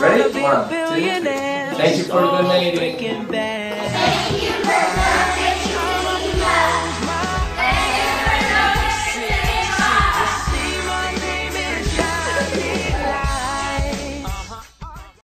Ready? 1, 2, 3. Thank you for donating.